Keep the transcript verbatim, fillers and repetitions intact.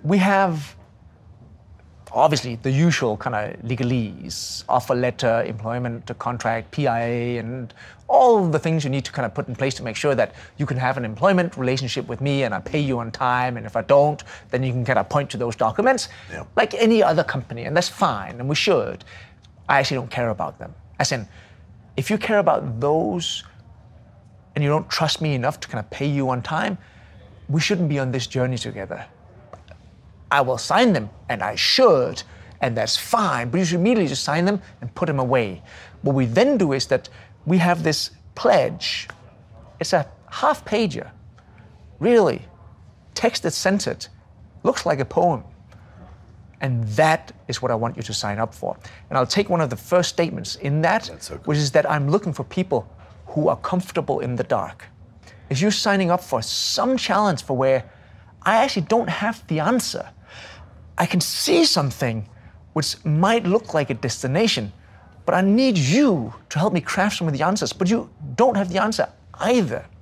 we have obviously the usual kind of legalese, offer letter, employment contract, P I A, and all the things you need to kind of put in place to make sure that you can have an employment relationship with me and I pay you on time, and if I don't, then you can kind of point to those documents, yeah. like any other company, and that's fine, and we should. I actually don't care about them. As in, if you care about those and you don't trust me enough to kind of pay you on time, we shouldn't be on this journey together. I will sign them, and I should, and that's fine, but you should immediately just sign them and put them away. What we then do is that we have this pledge. It's a half pager, really, text that's centered, looks like a poem. And that is what I want you to sign up for. And I'll take one of the first statements in that, so which is that I'm looking for people who are comfortable in the dark. If you're signing up for some challenge for where I actually don't have the answer, I can see something which might look like a destination, but I need you to help me craft some of the answers, but you don't have the answer either.